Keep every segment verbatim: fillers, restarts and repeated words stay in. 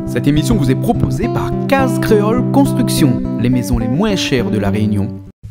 Cette émission vous est proposée par Case Créole Construction, les maisons les moins chères de la Réunion.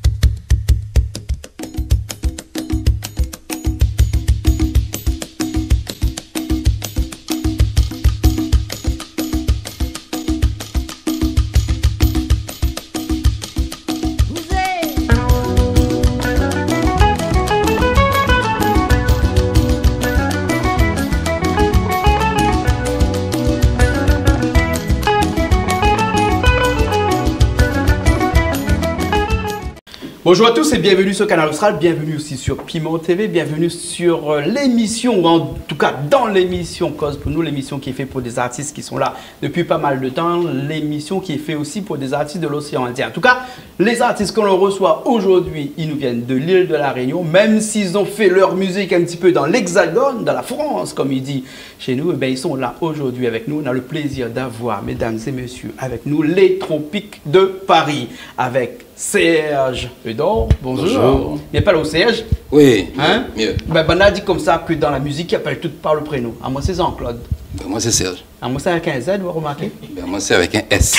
Bonjour à tous et bienvenue sur Canal Austral, bienvenue aussi sur Piment T V, bienvenue sur euh, l'émission, ou en tout cas dans l'émission Cause pour nous, l'émission qui est faite pour des artistes qui sont là depuis pas mal de temps, l'émission qui est faite aussi pour des artistes de l'océan Indien. En tout cas, les artistes qu'on reçoit aujourd'hui, ils nous viennent de l'île de la Réunion, même s'ils ont fait leur musique un petit peu dans l'Hexagone, dans la France, comme il dit chez nous, et bien ils sont là aujourd'hui avec nous. On a le plaisir d'avoir, mesdames et messieurs, avec nous les Tropiques de Paris, avec Serge Eudor, bonjour. Bonjour. Il appelle au Serge. Oui, hein? Mieux. Ben, ben, on a dit comme ça que dans la musique, il appelle tout par le prénom. À moi, c'est Jean-Claude. Ben, moi, c'est Serge. À moi, c'est avec un Z, vous remarquez? Ben, moi, c'est avec un S.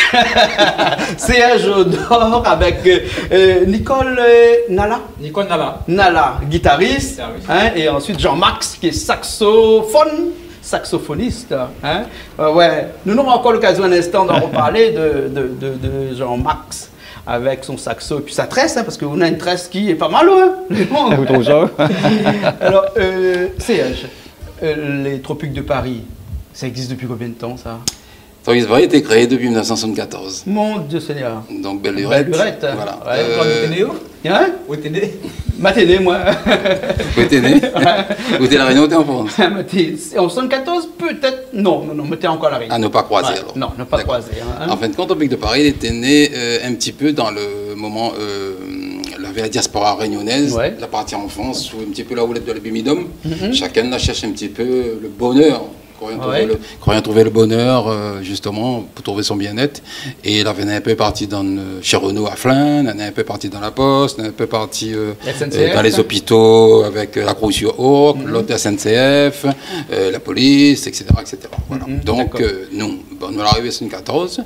Serge Eudor avec euh, Nicole euh, Nala. Nicole Nala. Nala, guitariste. Hein? Et ensuite Jean-Max, qui est saxophone. Saxophoniste. Hein? Euh, ouais. Nous n'aurons encore l'occasion un instant d'en reparler de, de, de, de Jean-Max. Avec son saxo et puis sa tresse, hein, parce qu'on a une tresse qui est pas mal loin. Vous trouvez ça? Alors, euh, Serge, euh, les Tropiques de Paris, ça existe depuis combien de temps, ça? Les Tropiques de Paris a été créé depuis mille neuf cent soixante-quatorze. Mon Dieu Seigneur. Donc, belle lurette. Belle lurette. Voilà. Ouais, euh... Vous êtes né où? Hein? Où t'es né? Ma t'es né, moi. Où t'es né? Où t'es la Réunion, t'es en France? En soixante-quatorze, peut-être. Non, non, non, mais t'es encore la Réunion. À ne pas croiser, ouais. alors. Non, ne pas croiser. Hein. En fin de compte, Tropiques de Paris, il était né euh, un petit peu dans le moment. Euh, il y avait la diaspora réunionnaise, ouais. La partie en France, ou un petit peu la houlette de la Bimidum. Mm-hmm. Chacun là cherche un petit peu le bonheur. Croyant trouver, ouais. le, trouver le bonheur, euh, justement, pour trouver son bien-être. Et là, on est un peu parti dans, euh, chez Renault à Flins, on est un peu parti dans la Poste, on est un peu parti euh, euh, dans les hôpitaux avec euh, la Croix-sur-Orc, mm-hmm. l'autre S N C F, euh, la police, et cetera et cetera. Voilà. Mm-hmm. Donc, euh, nous, bon, nous l'arrivée en soixante-quatorze.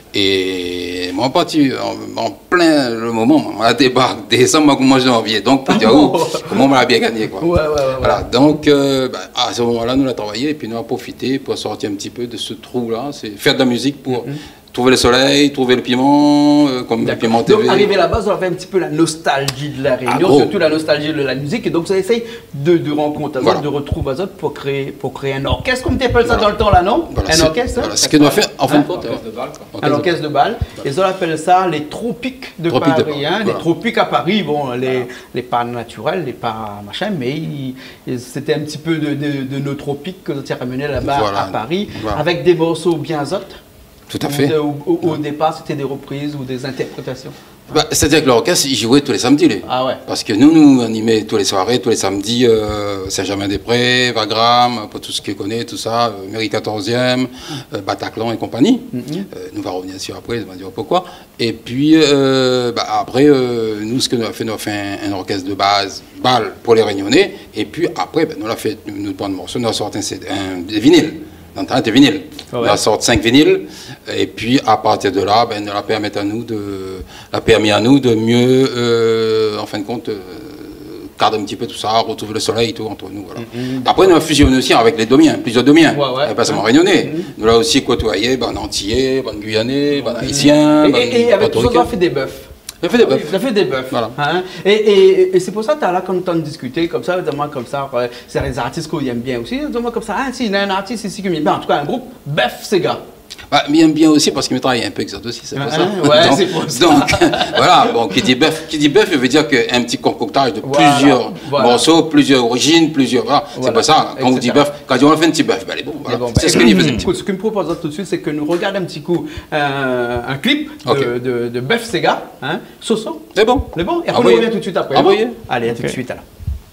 Et moi, parti en, en plein le moment, on a débarqué décembre, moi, janvier. Donc, pour dire, oh, comment on l'a bien gagné, quoi. Ouais, ouais, ouais, voilà. Donc, euh, bah, à ce moment-là, nous l'avons travaillé et puis nous avons profiter pour sortir un petit peu de ce trou-là, c'est faire de la musique pour mm-hmm. trouver le soleil, trouver le piment, euh, comme le piment T V. Donc, arrivé là-bas, ça fait un petit peu la nostalgie de la Réunion, ah, surtout la nostalgie de la musique, et donc ça essaye de, de rencontrer, voilà. de retrouver Azot pour créer, pour créer un orchestre, comme tu appelles ça voilà. dans le temps là, non voilà, Un orchestre voilà, ce que nous a fait, en fin de compte, un orchestre de bal, et ça on appelle ça les Tropiques de Tropique Paris, de Paris. Hein, voilà. Les Tropiques à Paris, bon, les, voilà. les pas naturels, les pas machin, mais c'était un petit peu de, de, de nos tropiques que tu as ramené là-bas voilà. à Paris, voilà. avec des morceaux bien Azot. Tout à fait. Au, au, au départ, c'était des reprises ou des interprétations. Bah, c'est-à-dire que l'orchestre, il jouait tous les samedis. Les. Ah ouais. Parce que nous, nous animons tous les soirées, tous les samedis, euh, Saint-Germain-des-Prés, Wagram, pour tout ce qu'on connaît, tout ça, euh, Mairie quatorzième, euh, Bataclan et compagnie. Mm-hmm. euh, nous va revenir sur après, on va dire pourquoi. Et puis, euh, bah, après, euh, nous, ce que nous avons fait, nous avons fait un, un orchestre de base, bal pour les Réunionnais. Et puis après, bah, nous avons fait nous prendre morceaux, nous avons sorti un, un, des vinyles. Dans le temps, des vinyles. Oh ouais. On a sorti cinq vinyles, et puis à partir de là, ben, ça a permis à nous de, a permis à nous de mieux, euh, en fin de compte, euh, garder un petit peu tout ça, retrouver le soleil et tout entre nous. Voilà. Mm-hmm. Après, nous avons fusionné aussi avec les Domiens, plusieurs Domiens, ouais, ouais. pas seulement Réunionnais. Mm-hmm. Nous l'avons aussi côtoyé, ben, Antillais, ben, Guyanais, ben, Haïtiens. Et, ben, et, et avec tout ça, on a fait des bœufs. Ça fait des bœufs. Ça fait des bœufs. Voilà. Hein? Et, et, et c'est pour ça que tu as là, quand on discuter comme ça, évidemment, comme ça, c'est des artistes qu'on aime bien aussi. Évidemment, comme ça, ah, si, il y a un artiste ici qui m'aime bien. En tout cas, un groupe, bœuf, ces gars. Bah, bien, bien aussi parce qu'il me travaille un peu avec ça aussi, c'est pour ça. Ouais, c'est pour ça. Donc, voilà, bon, qui dit bœuf, qui dit bœuf, il veut dire qu'un petit concoctage de voilà, plusieurs voilà. morceaux, plusieurs origines, plusieurs. Voilà. Voilà. C'est pour ça, quand on dit bœuf, quand on fait un petit bœuf, ben, bon, voilà. Bon, c'est ben, ce qu'il faisait. Ce que me propose tout de suite, c'est que nous regardions un petit coup euh, un clip okay. de, de, de Bœuf Sega, hein, Soso. C'est bon. C'est bon. Et après, on revient tout de suite après. Envoyez. Bon allez, à okay. tout de suite alors.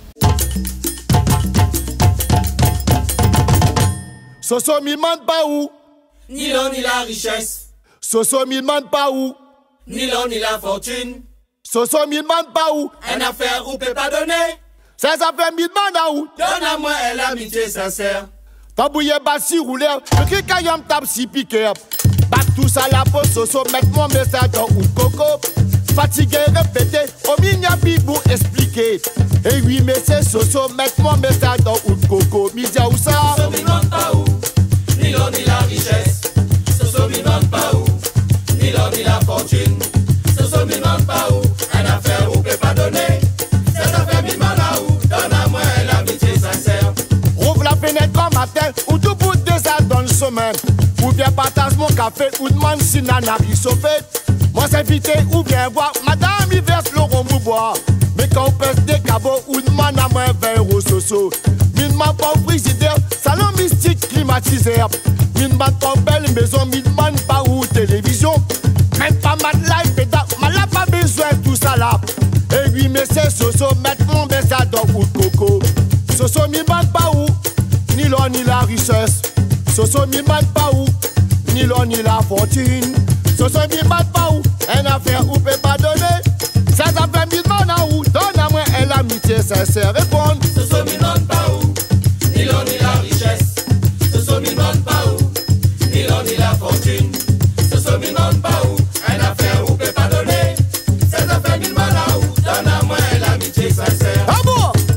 Soso, m'y demande pas où. Ni l'on ni la richesse. Soso, m'y demande pas où. Ni l'on ni la fortune. Soso, m'y demande pas où. Un affaire où peut pas donner. Ces affaires, m'y demande à où. Donne à moi l'amitié sincère. Tabouye bassi roulé, le kikayam tab si piqué. Bat tout ça la peau, soso, mettre mon message dans ou coco. Fatigué, répété, au minya bibou expliqué. Et oui, mais c'est soso, mettre mon message dans ou coco. Misia ou ça? Soso mi demande pas où, ni l'or ni la richesse. Soso mi demande pas où, ni l'or ni la fortune. Soso mi demande pas où, une affaire où peut pas donner. Cette affaire mi demande à où, donne à moi l'amitié sincère. Rouvre la fenêtre en matin, ou tout bout de ça dans le semaine. Ou bien partage mon café, ou demande si nana qui sauvé. Moi c'est vite ou bien boire, madame il verse le rhum ou boire. Mais quand on pèse des cabots, ou demande à moi un verre au soso. Mine demande pas au frigidaire, salon mystique climatisé. Mine demande pas belle maison, mine demande pas où télévision. Même pas matelas et pédale, malade pas besoin de tout ça là. Et oui mais c'est soso, mettre mon message dans ou coco. Soso mi demande pas où, ni l'or ni la richesse. Soso mi demande pas où, ni l'or ni la fortune. Soso mi demande pas où, une affaire où peut pas donner. Ça affaire mi demande à où, donne à moi un l'amitié sincère. Répondre. Soso mi demande pas où, ni l'or ni la richesse. Soso mi demande pas où, ni l'or ni la fortune. Soso mi demande pas où, une affaire où peut pas donner. Cette affaire mi demande à où, donne à moi l'amitié sincère. Ah bon?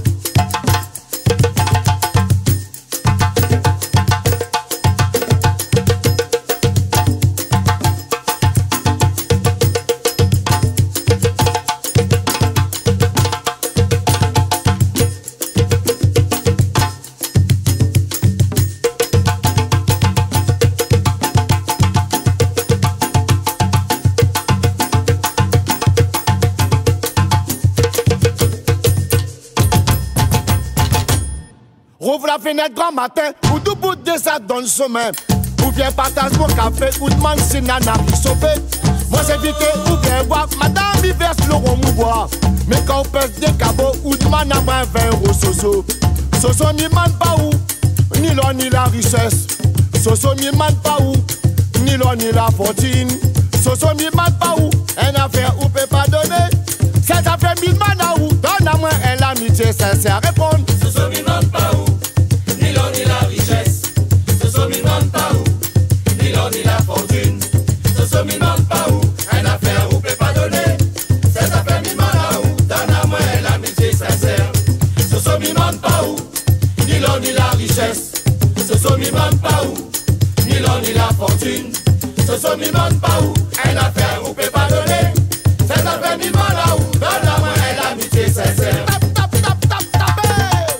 Rouvre la fenêtre grand matin, ou tout bout de ça dans le sommeil. Ou bien partage mon café, ou demande si nana qui sauvé. Moi c'est vite ou bien boire, madame il verse le rhum ou boire. Mais quand on pèse des cabots, ou demande à moi un verre au soso. Soso mi demande pas où, ni l'or ni la richesse. Soso mi demande pas où, ni l'or ni la fortune. Soso mi demande pas où, une affaire où peut pas donner. Cette affaire mi demande à où, donne à moi un l'amitié sincère. Répondre. Soso mi demande pas où, ni l'or ni la richesse. Soso mi demande pas où, ni l'or ni la fortune. Soso mi demande pas où, une affaire où peut pas donner. Cette affaire mi demande à où, donne à moi l'amitié sincère. Soso mi demande pas où, ni l'or ni la richesse. Soso mi demande pas où, ni l'or ni la fortune. Soso mi demande pas où, une affaire où peut pas donner. Cette affaire mi demande à où, donne à moi l'amitié sincère. Tap, tap, tap, tap, tapez.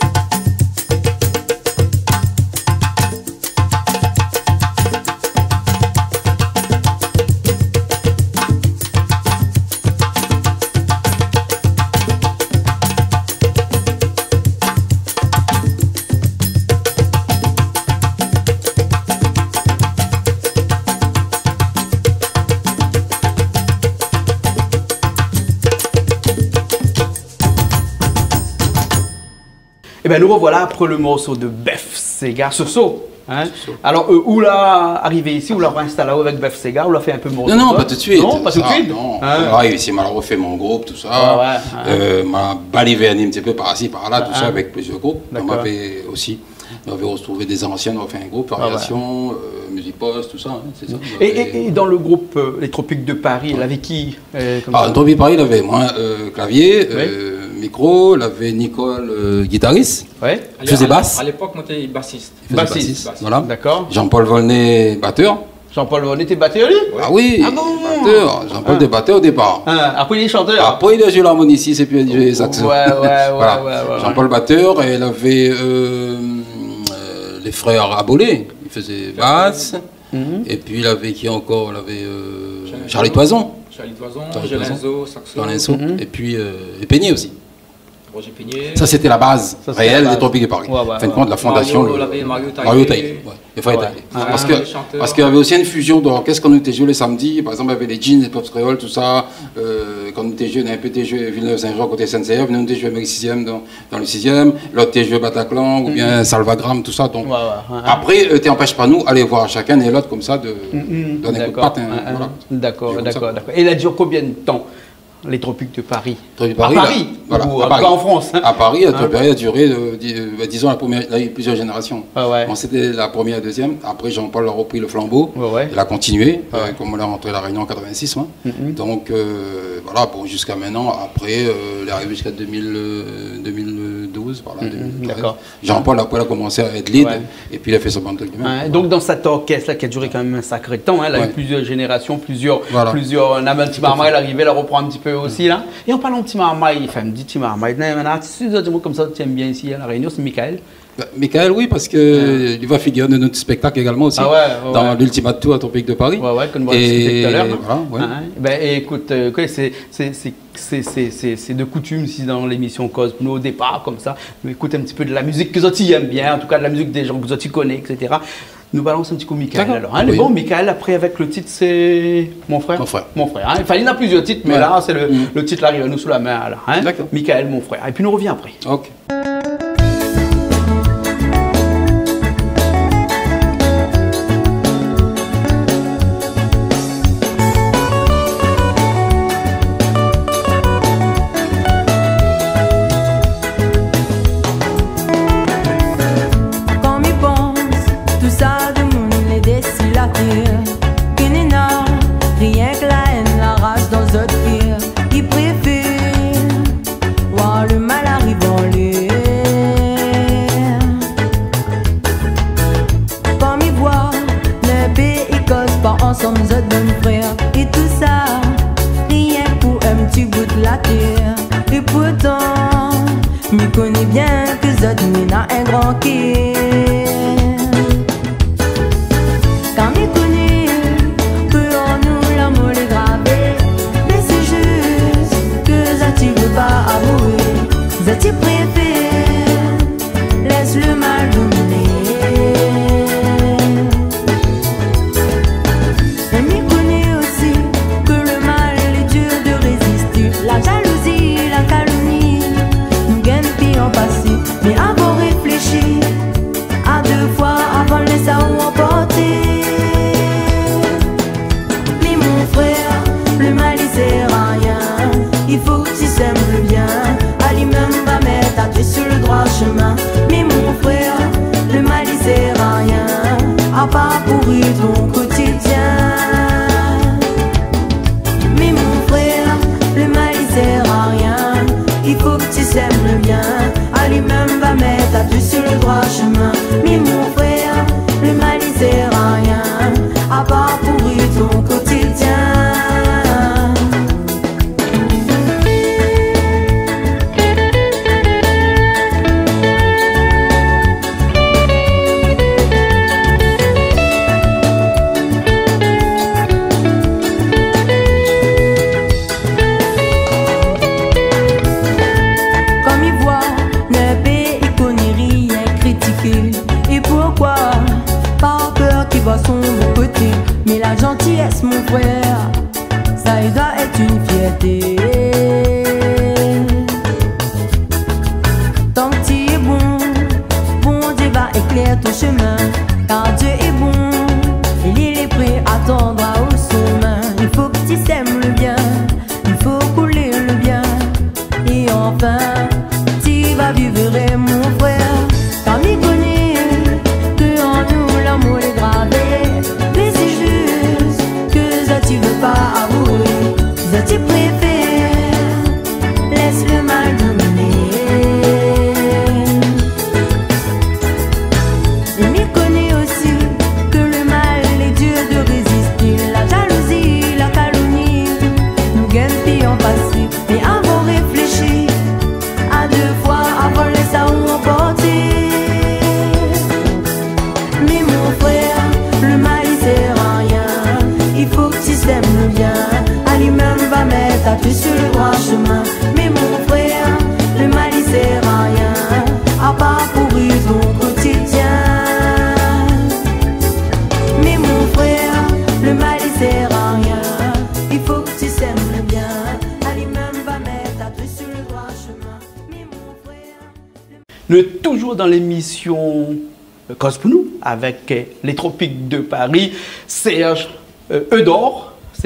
Eh bien, nous revoilà après le morceau de Bef Sega, Soso. Hein? Alors, euh, où l'a arrivé ici, où l'a installé avec Bef Sega, où l'a fait un peu morceau? Non, non, pas tout de suite. Non, pas tout de Ça, suite. Non, Hein? ah, il m'a refait mon groupe, tout ça. Ah ouais, ouais. Euh, m'a baliverné un petit peu par ici, par là, tout Ah, ça, avec plusieurs groupes. On d'accord. m'avait aussi, on avait retrouvé des anciens, on a fait un groupe, Ah ouais. Variation, euh, Musique Post, tout ça. Hein, c'est ça. Et, On avait- et- et dans le groupe euh, Les Tropiques de Paris, elle avait qui euh, comme Ah, ça? dans le Paris, il avait moi, euh, clavier, euh, micro, il avait Nicole, euh, guitariste, Ouais, il faisait basse. À l'époque, moi, j'étais bassiste. il faisait bassiste. bassiste, voilà. d'accord. Jean-Paul Volnay, batteur. Jean-Paul Vonnet était batteur, lui? Ah oui, Ah bon? batteur. Jean-Paul Ah. de batteur au départ. Hein, après, il est chanteur. Après, il a joué l'harmoniciste et puis il a joué saxo. Ouais, ouais, ouais, Voilà. ouais, ouais, ouais. Jean-Paul batteur, et il avait euh, euh, les frères Abolé, il faisait basse. Mhm. Et puis il avait qui encore? Il avait euh, Charlie Charlie Toison, Charlie Toison, Charlie Gelenzo, Saxo, dans l'inso. Mhm. Et puis euh, et Peigné aussi. Roger Peigné. Ça, c'était la base Ça, c'était réelle la base. des Tropiques de Paris. Ouais, ouais, en fin de ouais. compte, la fondation. Mario, le- l'avait Mario Taillé. Mario Taillé, ouais. Il fallait Ouais. Taillé. Ah, parce les que chanteurs. parce qu'il y avait aussi une fusion d'orchestres quand on était joué le samedi. Par exemple, il y avait les jeans, les pop créoles, tout ça. Euh, quand on était joué, on avait été joué Villeneuve-Saint-Jean côté S N C F. Nous, on était joué Mairie sixième dans, dans le sixième. L'autre était joué Bataclan ou bien Salvagram, tout ça. Donc, Ouais, ouais, ouais. après, euh, tu n'empêches pas nous aller voir chacun et l'autre comme ça de Mhm. donner un coup de D'accord, patte. hein, hein, hein. voilà. D'accord, Comme ça. d'accord, d'accord. Et il a duré combien de temps les tropiques de Paris. Tropiques de À Paris, Paris, là, voilà, ou à en, Paris. en France. Hein. À Paris, la Hein. Tropiques de Paris a duré, euh, dis- euh, disons, la première, il y a eu plusieurs générations. Ah ouais. Bon, c'était la première, la deuxième. Après, Jean-Paul a repris le flambeau. Ouais, ouais. Il a continué, Ah ouais. euh, comme on l'a rentré à la Réunion en quatre-vingt-six. Hein. Mhm. Donc, euh, voilà, bon, jusqu'à maintenant. Après, euh, il est arrivé jusqu'à deux mille, euh, deux mille douze. Voilà, Mhm, deux mille treize. d'accord. Jean-Paul, après, il a commencé à être lead. Ouais. Et puis, il a fait son bandeau lui-même. Hein, donc dans cette orchestre là qui a duré quand même un sacré temps, hein, elle a eu Ouais. plusieurs générations, plusieurs, Voilà. plusieurs. On avait un petit marmaille, elle arrivait, elle reprend un petit peu aussi là. Et en parlant de petit marmaille, enfin me dit petit marmaille, un artiste comme ça tu aimes bien ici à la Réunion, c'est Michael. Bah, Michael, oui, parce que il va figurer dans notre spectacle également aussi, Ah ouais, ouais, dans ouais. l'Ultimate Tour à Tropiques de Paris. Ouais, ouais, qu'on va Et discuter tout à l'heure. hein. voilà, ouais. Hein, ben, et écoute, euh, quoi, c'est c'est- c'est- c'est- c'est- c'est- c'est de coutume ici dans l'émission Cause pour nous au départ, comme ça. Nous écoutons un petit peu de la musique que Zoti aime bien, en tout cas de la musique des gens que Zoti connaît, et cetera. Nous balançons un petit coup Michael D'accord. alors. Hein, le Oui. bon Michael, après avec le titre, c'est Mon frère. Mon frère. Mon frère. Hein. Enfin, il y en a plusieurs titres, mais Ouais. là, c'est le, Mm. le titre arrive à nous sous la main. Alors, hein. D'accord. Michael, mon frère. Et puis nous revient après. Ok. Quand m'y pense, tout ça de mon les décile la terre. Qu'une énorme, rien que la haine, la rage dans notre cœur. Il préfère voir le mal arriver en l'air. Quand m'y voit, le pays cause pas ensemble, nous autres bonnes frères. Et tout ça, rien pour un petit bout de la terre. Et pourtant, m'y connais bien que Zod n'a un grand cœur. Quand m'y connais que en nous l'amour est gravé. Mais c'est juste que Zod tu veux pas avouer. Zod tu préfères, laisse le mal dominer. Et m'y connais aussi que le mal est dur de résister. La jalousie, la calomnie nous gagne puis en passé. Mais avant réfléchir à deux fois avant de laisser ou emporter. Mais mon frère, le mal il sert à rien. Il faut que tu sèmes le bien. À lui-même va mettre à pied sur le droit chemin. Mais mon frère, le mal il sert à rien. À part pourrir ton quotidien. Mais mon frère, le mal il sert à rien. Il faut que tu sèmes le bien. À lui-même va mettre à pied sur le droit chemin. Mais mon frère, le mal il sert à rien. À part pourrir ton quotidien. Comme il voit, le pays il connaît rien critiquer. Et pourquoi? Par peur qu'il voit son bon côté. Mais la gentillesse, mon frère, ça il doit être une fierté. Tant que tu es bon, bon Dieu va éclairer ton chemin. Car Dieu est bon, et il est prêt à tendre à haut son main. Il faut que tu sèmes le bien, il faut couler le bien. Et enfin, tu vas vivre mon frère. Car m'y connais que en nous l'amour est gravé. Mais c'est juste que ça tu veux pas avouer. Ça tu préfères, laisse le mal dominer. Et m'y connais aussi que le mal est dur de résister. La jalousie, la calomnie nous gagne puis en passé. Mais avant réfléchir à deux fois avant de laisser ou emporter. Mais mon frère, le mal il sert à rien. Il faut que tu sèmes le bien. À lui-même va mettre à pied sur le droit chemin. Mais mon frère, le mal il sert à rien. À part pourrir ton quotidien. Mais mon frère, le mal il sert à rien. Il faut que tu sèmes le bien. À lui-même va mettre à pied sur le droit chemin. Mais mon frère. Nous sommes toujours dans l'émission Cause pour nous avec euh, les Tropiques de Paris, Serge euh, Eudor.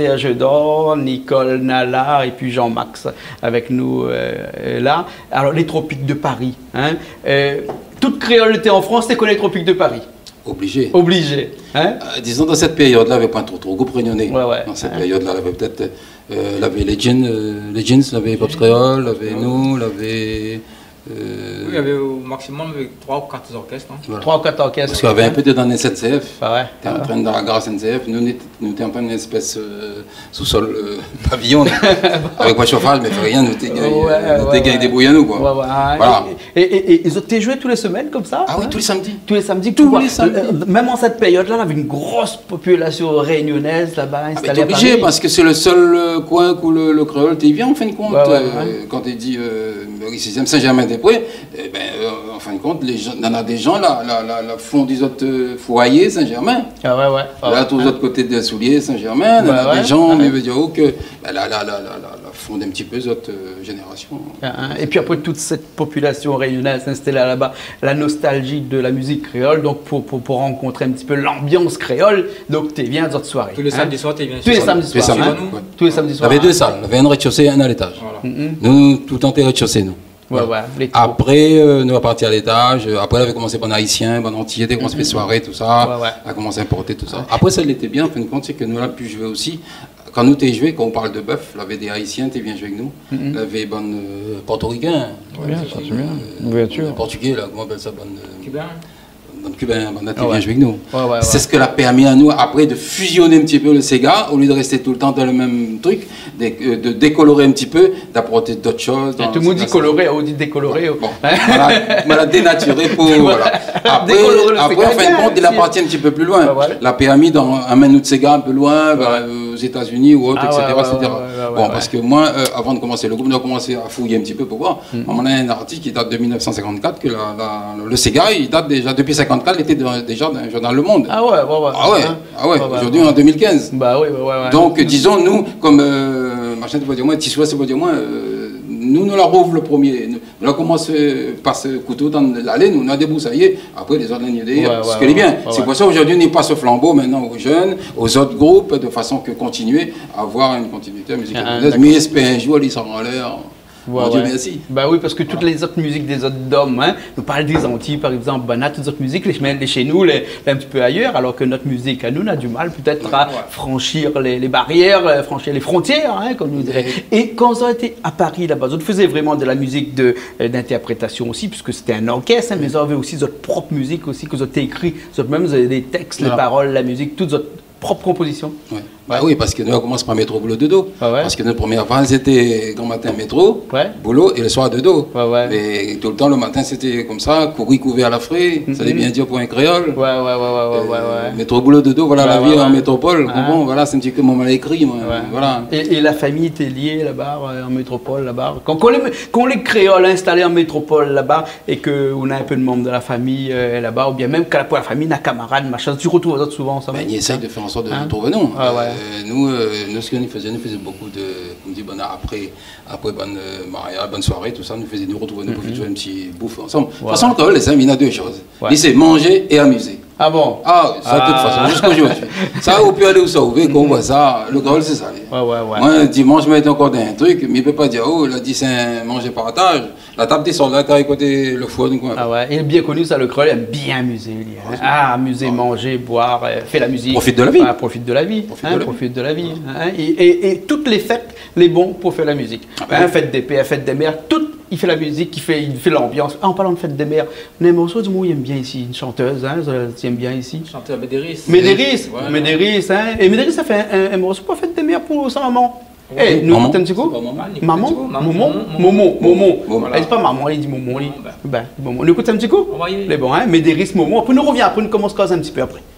Serge Dor, Nicole Nallard et puis Jean-Max avec nous euh, là. Alors, les Tropiques de Paris. Hein? Euh, toute créole était en France, c'est qu'on les Tropiques de Paris. Obligé. Obligé. Hein? Euh, disons, dans cette période-là, il n'y avait pas trop trop groupe réunionnais. Ouais, ouais. Dans cette Hein? période-là, il y avait peut-être euh, il y avait les jeans, euh, les jeans, il y avait Pops Créole, il y avait nous, il y avait. Euh, Oui, il y avait au maximum trois ou quatre orchestres. Hein. voilà. Trois ou quatre orchestres. Parce qu'il y avait un peu de dans la S N C F. Ah ouais. T'es en train de dans la gare S N C F, nous on était- nous étions en plein une espèce euh, sous-sol euh, pavillon, avec pas de chauffage, mais fait rien, nous étions Ouais, ouais, ouais, ouais. débrouillés nous quoi. Ouais, ouais. Voilà. Et, et, et, et ils ont été joués tous les semaines comme ça? Ah oui, hein? tous les samedis. Tous les samedis, Tous tu vois, les samedis. euh, même en cette période-là, on avait une grosse population réunionnaise là-bas Ah, mais installée t'es à obligé Paris. parce que c'est le seul euh, coin où le, le créole t'es bien en fin de compte. Ouais, ouais, euh, ouais. Quand tu dis euh, sixième Saint-Germain-des-Prés, eh ben, euh, en fin de compte, les gens, il y en a des gens là, là, là, là font des autres euh, foyers Saint-Germain. Ah ouais, ouais. Ah, Là, tous les hein. autres côtés des souliers Saint-Germain, il y en Bah a ouais. des gens, Ah mais ouais. veut dire oh, que ben, là, là, là, là, là, là, font un petit peu les autres euh, générations. Hein, Et puis après toute cette population réunionnaise installée là-bas, la nostalgie de la musique créole, donc pour, pour, pour rencontrer un petit peu l'ambiance créole, donc tu viens dans cette soirée. Tous les hein. samedis soirs, tu viens Tous les sur- samedis Tous les soirs. samedis, hein. ouais. Tous les samedis Il y soirs. avait deux hein. salles, il y avait un rez-de-chaussée et un à l'étage. Voilà. Mhm. Nous, tout le temps, t'es rez-de-chaussée, nous. Ouais, ouais. Les trous. Après, euh, nous, à partir à l'étage, euh, après, on avait commencé par un haïtien, par un antillais, dès qu'on se fait soirée, tout ça, Ouais, ouais. a commencé à importer tout ça. Après, ça l'était bien, en fin de compte, c'est que nous, on a pu jouer aussi. Quand nous, t'es joué, quand on parle de bœuf, il y avait des haïtiens, t'es bien joué avec nous. Il y avait bonne euh, portoricains. Bien, ça, c'est bien. Euh, Bien sûr. Portugais, là, comment on appelle ça, bonne. euh, Cubain. Bonne cubain, bonne Ah t'es ouais. bien joué avec nous. Ouais, ouais, ouais. C'est ce que l'a permis à nous, après, de fusionner un petit peu le Sega, au lieu de rester tout le temps dans le même truc, de, euh, de décolorer un petit peu, d'apporter d'autres choses. Et dans- tout le monde dit dans- coloré, on dit décoloré. Bon, voilà, voilà, dénaturé pour. Voilà. Après, Décolorer le après Sega, en fin de compte, il bien, a parti un petit peu plus loin. Ah, voilà. La P M I dans un menu de Sega un peu loin, vers, euh, aux États-Unis ou autre, Ah, et cetera. ouais, ouais, et cetera. ouais, ouais, ouais, bon, ouais. parce que moi, euh, avant de commencer le groupe, on a commencé à fouiller un petit peu pour voir. Mm. On a un article qui date de mille neuf cent cinquante-quatre, que la, la- le Sega, il date déjà, depuis cinquante-quatre, il était dans- déjà dans le journal Le Monde. Ah ouais, ouais, ouais. Ah ouais, Hein. ah ouais, Ouais, ouais, aujourd'hui ouais. en deux mille quinze. Bah oui, ouais, ouais, ouais. Donc, disons, nous, comme euh, machin, tu vas dire moins, Tissoua, c'est pas dire moins, euh, nous, nous la rouvre le premier. Nous, nous la commence par ce couteau dans l'allée, nous, on a débroussaillé. Après, les autres, l'année Ouais, ce ouais, qui est bien. ouais, C'est ouais. pour ça, aujourd'hui, on n'est pas ce flambeau maintenant aux jeunes, aux autres groupes, de façon que continuer à avoir une continuité musicale. Ah, Mais espère un jour, ils seront en l'air. Ouais, Mon Dieu ouais. merci. Bah oui, parce que toutes les autres musiques des autres dômes, hein, nous parlent des Antilles par exemple, bah, on a toutes les autres musiques, les, chemins- les chez nous, les, les un petit peu ailleurs, alors que notre musique à nous, on a du mal peut-être à Ouais. franchir les, les barrières, euh, franchir les frontières, hein, comme nous dirait. Et quand vous avez été à Paris là-bas, vous faisiez vraiment de la musique de, euh, d'interprétation aussi, puisque c'était un orchestre, hein, mais vous avez aussi votre propre musique aussi, que vous avez écrit, vous avez même vous avez des textes, les Voilà. paroles, la musique, toute votre propre composition. Ouais. Bah oui, parce que nous, on commence par métro, boulot, dodo. Ah ouais. Parce que notre première phase, c'était grand matin, métro, Ouais. boulot, et le soir, dodo. Ouais, ouais. Mais tout le temps, le matin, c'était comme ça, courir, couver à la frais, ça allait bien dire pour un créole. Ouais, ouais, ouais, ouais, ouais, ouais, Euh, ouais. Métro, boulot, dodo, voilà Ouais, la ouais, vie en ouais. métropole. Ah. Bon, voilà, c'est un petit peu mon mal écrit, moi. Ouais. Voilà. Et, et la famille était liée là-bas, euh, en métropole là-bas. Quand, quand les, quand les créoles installés en métropole là-bas et qu'on a un peu de membres de la famille euh, là-bas, ou bien même que la, pour la famille, n'a camarade, machin, tu retrouves aux autres souvent, ça va. Ben, ils essayent de faire en sorte de Hein? nous trouver, non. Ah, ouais. Euh, nous, euh, nous, ce que nous faisions, nous faisions beaucoup de, comme dit, bon, après, après bonne euh, mariage, bonne soirée, tout ça, nous faisions nous retrouver, nous pouvions jouer un petit bouffe ensemble. De toute Ouais. façon, le créole, les amis, il y a deux choses. Ouais. Il c'est manger et amuser. Ah bon? Ah, ça, de toute Ah. façon, jusqu'au jour. Ça, on peut aller où ça, on veut qu'on voit ça. Le créole, c'est ça. Ouais, ouais, ouais. Moi, dimanche, je vais être encore dans un truc, mais il ne peut pas dire, oh, il a dit c'est un manger partage. La table des soldats, t'as écouté le four, donc, Ah ouais, il est bien connu ça, le créole aime bien amuser. lui, hein. Ah, amuser, manger, boire, euh, fait la musique. Profite de la vie. Ah, profite de la vie. Profite hein, de la vie. profite de la vie. hein. Et, et- et toutes les fêtes, les bons pour faire la musique. Hein, fête des pères, fête des mères, tout, il fait la musique, il fait il fait l'ambiance. Ah, en parlant de fête des mères, Némoso, dis-moi, il aime bien ici, une chanteuse, hein, tu aimes bien ici. Chanteur Médéris. Médéris, Ouais. Médéris, hein. Et Médéris, ça fait un, un, un morceau pour fête des mères pour sa maman. Eh, nous, Maman. t'aimes un petit coup? C'est pas maman. Maman, Maman, Momon, Momon, Momon, Momon. Momon. Elle dit pas maman, il dit Momon. il- Ben. Ben, Momon. On écoute un petit coup? Envoyez. Les bons, hein? Médéris, Momon. Après, nous revient, après, nous commence à causer un petit peu après.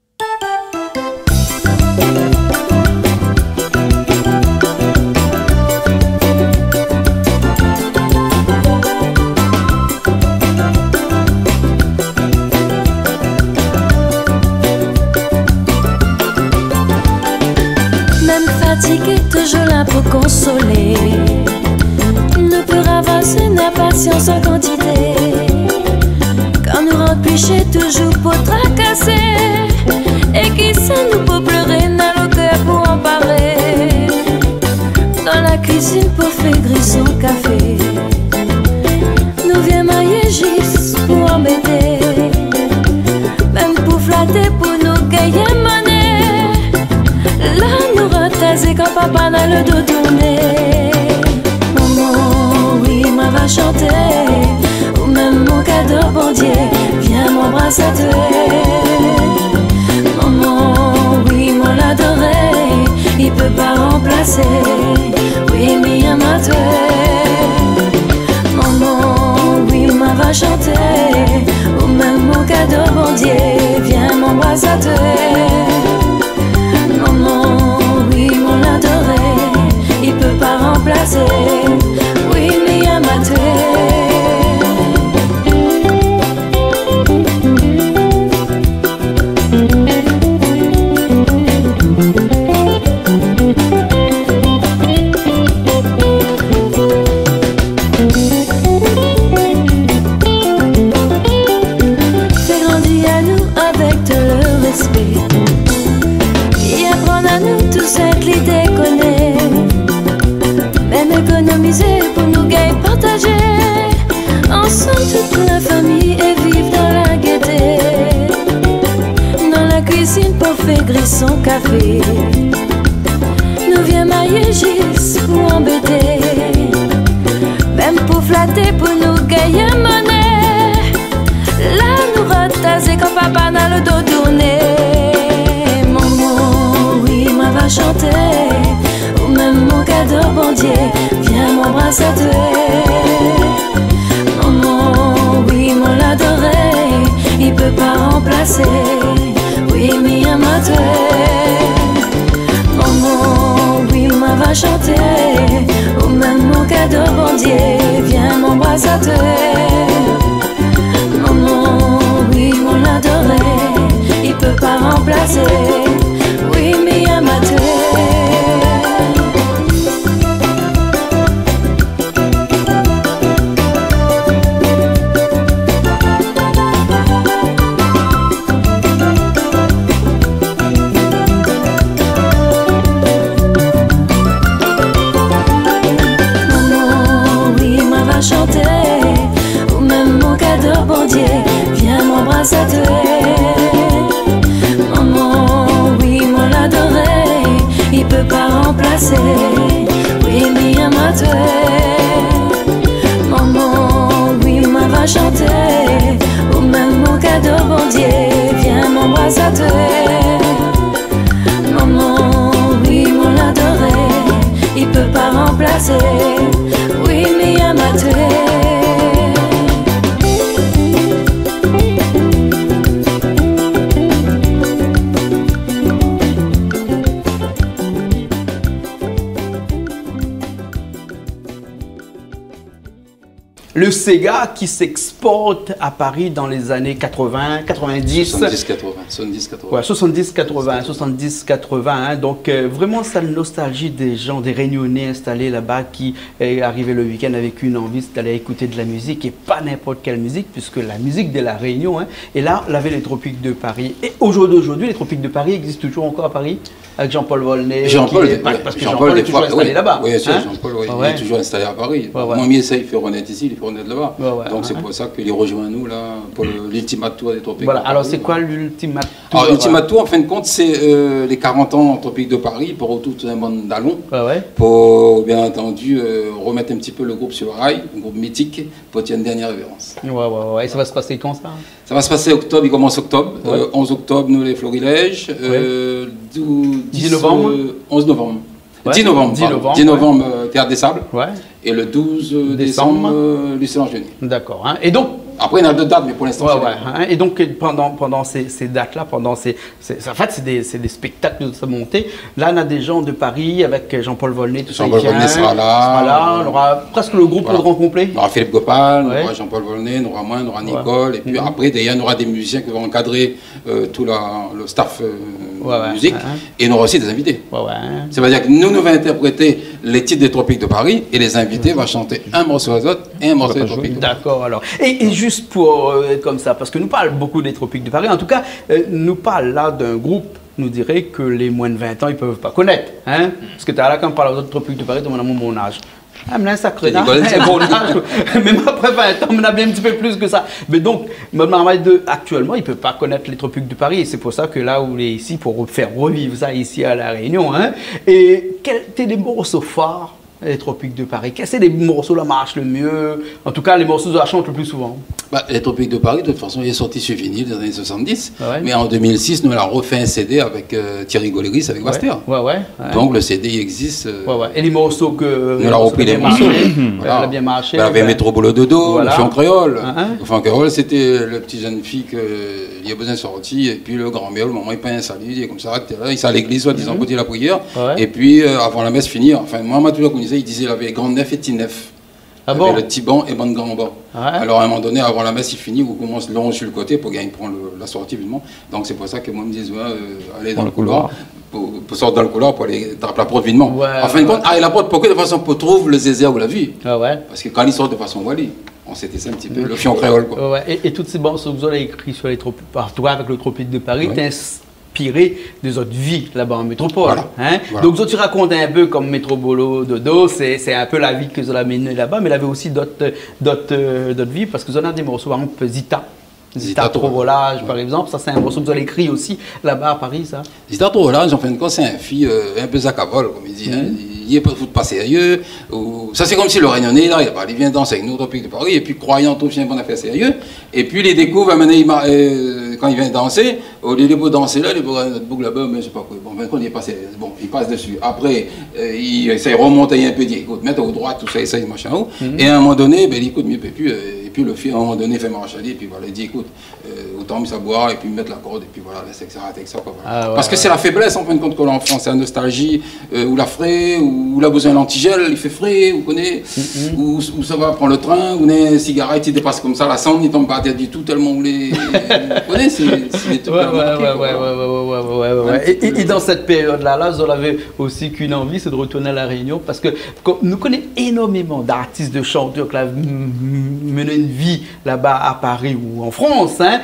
Même fatigué, toujours là pour consoler. Ne peut ravasser la patience en quantité. Quand nous remplichons toujours pour tracasser. Et qui ça nous peut pleurer dans le cœur pour en parler. café. Nous viens mailler juste pour embêter, même pour flatter, pour nous gagner monnaie. Là nous retaser quand papa n'a le dos tourné. Maman, oui, ma va chanter, ou même mon cadeau bon Dieu, viens m'embrasser à toi. Maman, oui, moi l'adorer, il peut pas remplacer, oui, mais un m'a toi. Maman, oui, ma va chanter, ou même mon cadeau bon Dieu, viens m'embrasser à toi. Maman, oui, mon l'adorer, il peut pas remplacer, oui, mais un m'a toi. Pour nous gagner, partager ensemble toute la famille et vivre dans la gaieté. Dans la cuisine pour faire gris son café, nous viens mailler juste pour embêter, même pour flatter, pour nous gagner monnaie. Là nous retaser quand papa n'a le dos tourné. Maman, oui, ma va chanter, ou même mon cadeau bon Dieu, viens m'embrasser à toi. Maman, oui, mon l'adorer, il peut pas remplacer, oui, mais un m'a toi. Maman, oui, ma va chanter, ou même mon cadeau bon Dieu, viens m'embrasser à toi. Maman, oui, mon l'adorer, il peut pas remplacer, oui, mais un m'a toi. À toi. Maman, oui, mon l'adorer, il peut pas remplacer, oui, mais un m'a toi. Maman, oui, ma va chanter, ou même mon cadeau bon Dieu, viens m'embrasser à toi. Maman, oui, mon l'adorer, il peut pas remplacer, oui, mais un m'a toi. Le Sega qui s'exporte à Paris dans les années quatre-vingts, quatre-vingt-dix. soixante-dix quatre-vingts. soixante-dix quatre-vingts. Ouais, soixante-dix quatre-vingts, soixante-dix quatre-vingts. Hein, donc euh, vraiment, ça nostalgie des gens, des Réunionnais installés là-bas qui est arrivé le week-end avec une envie d'aller écouter de la musique et pas n'importe quelle musique, puisque la musique de la Réunion. Hein, et là, on avait les Tropiques de Paris. Et aujourd'hui, aujourd'hui, les Tropiques de Paris existent toujours encore à Paris avec Jean-Paul Volney. Jean-Paul, est, ouais, parce que Jean-Paul Jean est toujours fois, installé oui, là-bas. Oui, bien sûr, hein? Jean-Paul, oui, Ah ouais. il est toujours installé à Paris. Ouais, ouais. Moi, mieux ça, il fait renaître ici, il fait renaître là-bas. Ouais, ouais, Donc ouais, c'est ouais. pour ça qu'il rejoint nous là pour l'ultimate tour des Tropiques. Voilà, de alors Paris. c'est quoi l'ultimate tour? Alors l'ultimate tour, en fin de compte, c'est euh, les quarante ans Tropiques de Paris pour tout un bon d'allons. Ouais, ouais. Pour bien entendu euh, remettre un petit peu le groupe sur le rail, un groupe mythique, pour tirer une dernière révérence. Ouais, ouais, ouais. Et ça va se passer quand ça? Ça va se passer octobre, il commence octobre. Ouais. Euh, onze octobre, nous les Florilèges. Euh, douze, dix novembre euh, onze novembre. Ouais. dix novembre. dix pardon. novembre, dix novembre, euh, Théâtre des Sables. Ouais. Et le douze Décembre. décembre, euh, Lucien Angenier. D'accord. Hein. Et donc, Après, il y en a d'autres dates, mais pour l'instant, ouais, c'est ouais, hein. Et donc pendant, pendant ces, ces dates-là, pendant ces, ces, en fait, c'est des, c'est des spectacles de se monter. Là, on a des gens de Paris avec Jean-Paul Volney, tout ça. Jean-Paul il vient, Volney sera là. sera là. On aura presque le groupe Voilà. au grand complet. On aura Philippe Gopal, Ouais. on aura Jean-Paul Volney, on aura moi, on aura Nicole. Et puis Mhm. après, d'ailleurs, on aura des musiciens qui vont encadrer euh, tout la, le staff euh, Ouais, ouais, musique. ouais. Et on aura aussi des invités. Ouais, ouais. hein. Ça veut dire que nous, nous allons interpréter les titres des Tropiques de Paris et les invités vont chanter un morceau à l'autre et un morceau des Tropiques de Paris. D'accord, alors. Et, et juste pour, euh, comme ça, parce que nous parlons beaucoup des Tropiques de Paris, en tout cas, euh, nous parle là d'un groupe, nous dirait que les moins de vingt ans, ils ne peuvent pas connaître. Hein? Parce que tu as là, quand on parle aux autres Tropiques de Paris, tu as mon âge. Ah, mais là, ça crée. C'est Nicolas. Bon âge. Même après vingt ans, on a bien un petit peu plus que ça. Mais donc, Mamadou deux, actuellement, il ne peut pas connaître les tropiques de Paris. Et c'est pour ça que là où il est ici, pour faire revivre ça ici à La Réunion. Hein. Et quels étaient les morceaux phares, les tropiques de Paris? Quels sont les morceaux là marchent le mieux? En tout cas, les morceaux de la chante le plus souvent. Bah, les Tropiques de Paris, de toute façon, il est sorti sur vinyle dans les années soixante-dix. Ah ouais. Mais en deux mille six, nous, on a refait un C D avec euh, Thierry Goléris, avec Bastia. Ouais, ouais, ouais. Donc le C D il existe. Euh, ouais, ouais. Et les morceaux que. Nous avons repris les morceaux. Voilà. Elle a bien marché. Il y avait ben... Métro Boulot Dodo, voilà. le Fion Créole. Uh-huh. Le Fion Créole, c'était le petit jeune fille qui a besoin de sortir. Et puis le grand-mère, le maman, il paye un salut. Il est comme ça, il s'est à l'église, soit disant, côté la prière. Ouais. Et puis euh, avant la messe finir, enfin, moi, moi, toujours connaissais, il disait il avait grand nef et petit nef. Ah il bon? avait le petit banc et ban de grand banc. Ouais. Alors à un moment donné, avant la messe, il finit, vous commencez long sur le côté pour gagner prendre le, la sortie évidemment. Donc c'est pour ça que moi je me dis, ouais, euh, allez dans le couloir, pour, pour sortir dans le couloir pour aller taper la porte videment. Ouais, en fin de compte, ah, la porte, pourquoi de façon pour trouver le zézé ou la vie? Ah ouais. Parce que quand il sort de façon voilée, on s'était ça un petit peu, le Fion Créole quoi. Ouais, et, et toutes ces morceaux que vous avez écrits sur les tropiques, partout avec le tropique de Paris, Ouais. t'es inspiré de votre vie là-bas en métropole. Voilà. Hein? Voilà. Donc, tu racontes un peu comme Métro Boulot Dodo, c'est un peu la vie que vous avez menée là-bas, mais il avait aussi d'autres vies, parce que vous en avez des morceaux, par exemple Zita. Zita, Zita Trovolage, ouais. par exemple. Ça, c'est un morceau que vous avez écrit aussi là-bas à Paris, ça. Zita Trovolage, en fin de compte, c'est un fille euh, un peu zacavole, comme il dit. Mm-hmm. Hein. Il n'est pas, pas sérieux. Ou... Ça, c'est comme si le Réunionnais, là, il, bah, il vient danser avec nous, Tropique de Paris, et puis croyant tout chien qu'on a fait sérieux. Et puis, les découvre, à mener, il euh, quand il vient danser, au lieu de beau danser là, il beau notre boucle là-bas, mais je sais pas quoi. Bon, en fin de compte, il est passé. Bon, il passe dessus. Après, euh, il essaie de remonter un peu, il dit, écoute, mettre au droit, tout ça, et ça, il machin haut. Mm-hmm. Et à un moment donné, ben, il écoute, mais il peut plus. Euh, et puis, le fils, à un moment donné, fait marchaler, et puis voilà, il dit, écoute, euh, autant me savoir, et puis mettre la corde, et puis voilà, laisse ça, avec ça, quoi. Voilà. Ah, ouais, Parce que ouais. c'est la faiblesse, en fin de compte, qu'on a en France, c'est la nostalgie, euh, ou la frais, ou la besoin d'antigel, il fait frais, vous connaissez, mm-hmm. ou, ou ça va prendre le train, ou une cigarette, il dépasse comme ça, la cendre, il tombe pas à tête du tout, tellement vous les. Vous connaissez, c'est des trucs. Ouais, ouais, ouais, ouais, ouais, ouais, ouais, ouais, ouais. Et, et, et dans cette période-là, là, vous avez aussi qu'une envie, c'est de retourner à La Réunion, parce que nous connaissons énormément d'artistes, de chanteurs qui menent une vie là-bas à Paris ou en France, hein,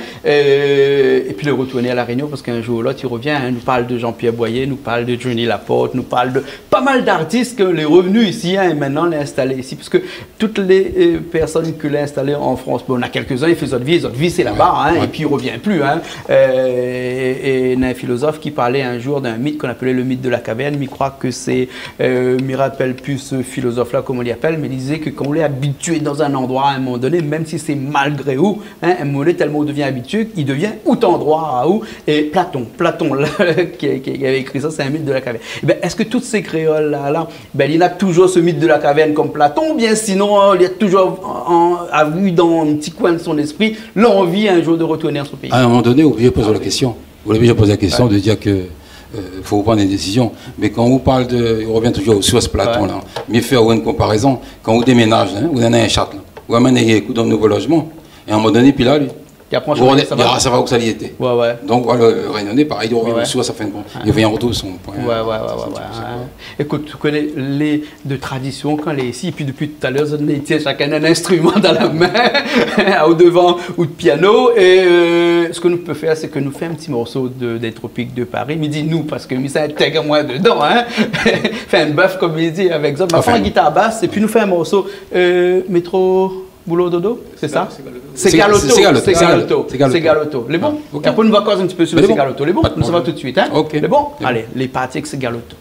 et, et puis de retourner à La Réunion, parce qu'un jour ou l'autre, il revient, hein, nous parle de Jean-Pierre Boyer, nous parle de Johnny Laporte, nous parle de pas mal d'artistes que les revenus ici, hein, et maintenant les installés ici, parce que toutes les euh, personnes que les installées en France, bon, on a quelques-uns, ils font leur vie, leur vie c'est là-bas, hein, ouais. et puis ils ne reviennent plus. Hein, euh, et il y a un philosophe qui parlait un jour d'un mythe qu'on appelait le mythe de la caverne, mais il croit que c'est, euh, je ne me rappelle plus ce philosophe-là, comment on l'appelle, mais il disait que quand on est habitué dans un endroit à un moment donné, même si c'est malgré où, hein, un moment donné, tellement on devient habitué, il devient tout endroit à où. Et Platon, Platon là, qui, qui avait écrit ça, c'est un mythe de la caverne. Ben, est-ce que toutes ces créoles-là, là, ben, il y a toujours ce mythe de la caverne comme Platon, ou bien sinon, il y a toujours en, a vu dans un petit coin de son esprit l'envie un jour de retourner à son pays? À un moment donné, vous pouvez poser la question. Vous avez déjà posé la question ouais. de dire que il euh, faut prendre des décisions. Mais quand on parle de... On revient toujours au source Platon, ouais. là. Mais faire une comparaison. Quand on déménage, hein, vous avez un château, vous amenez dans un nouveau logement, et à un moment donné, puis là, lui, et après, vous regardez, ça, va. ça va où ça y était. Ouais, ouais. Donc voilà, le Réunionnais, pareil, il revient ouais. au source à fin de compte. Il revient en retour son point. Ouais, ouais, ouais, ouais, ouais. Écoute, tu connais les de tradition quand les ici, et puis depuis tout à l'heure, on tient chacun un instrument dans la main, au devant ou de piano. Et euh, ce que nous pouvons faire, c'est que nous faisons un petit morceau de, des Tropiques de Paris. Mais dit nous, parce que nous ça intègre moi dedans, hein. Fait un bœuf, comme il dit, avec ça. Ma enfin, guitare basse, et puis nous faisons un morceau euh, métro. Boulot dodo, c'est ça? C'est Galoto. C'est Galoto. C'est Galoto. Les bons? Okay. Après, nous va causer un petit peu sur les Galoto. Les bons? Nous ça va tout de suite. Hein? Okay. Les bons? Allez, les parties, c'est Galoto.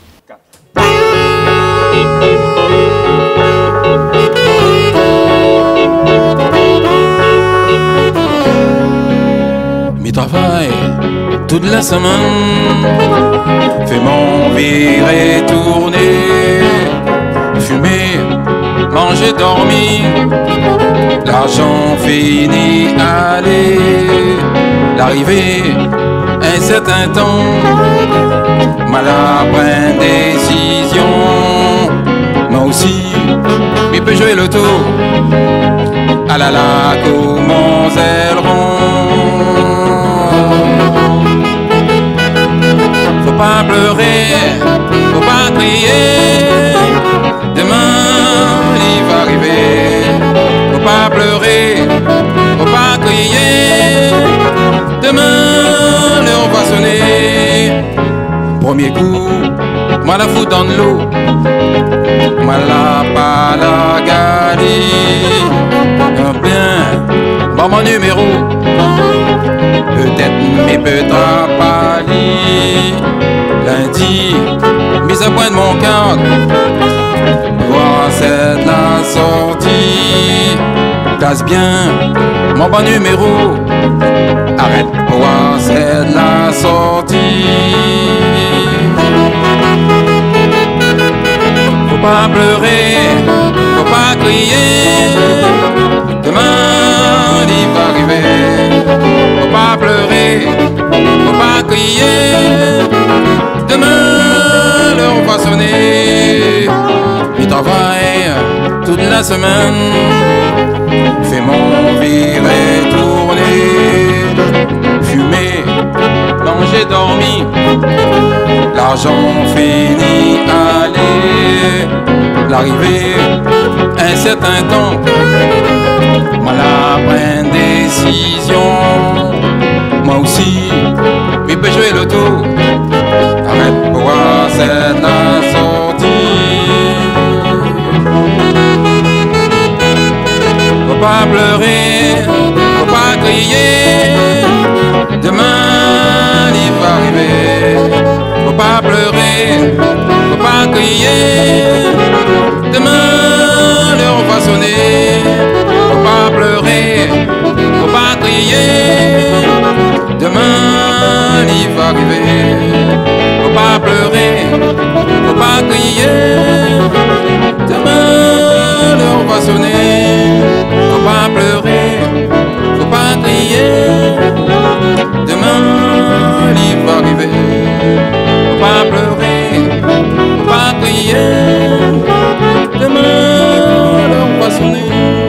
Mi travail toute la semaine, fait mon virer tourner, fumer, manger, dormir. L'argent finit aller, l'arrivée, un certain temps, mal à prendre décision. Moi aussi, il peut jouer le tour, ah là là, comment elles rond. Faut pas pleurer, faut pas crier, demain il va arriver. Faut pas pleurer, faut pas crier, demain l'heure va sonner. Premier coup, moi la fous dans l'eau, moi la palagali, bien, bon mon numéro, peut-être mais peut-être pas li, lundi, mise à point de mon cadre, voir c'est la sortie, place bien, mon bon numéro, arrête, voir c'est la sortie. Faut pas pleurer, faut pas crier, demain il va arriver. Faut pas pleurer, faut pas crier, demain l'heure va sonner. Il travaille toute la semaine, fait mon virer tourner, fumer, manger, dormir, l'argent finit aller, l'arrivée, un certain temps, moi la prenne décision, moi aussi, mais peux jouer l'auto, arrête pour voir c'est la sortie. Faut pas pleurer, faut pas crier, demain il va arriver. Faut pas pleurer, faut pas crier, demain l'heure va sonner. Faut pas pleurer, faut pas crier, demain il va arriver. Faut pas pleurer, faut pas crier, demain l'heure va sonner. Faut pas pleurer, faut pas crier, demain il va arriver. Faut pas pleurer, faut pas crier, demain l'heure va sonner.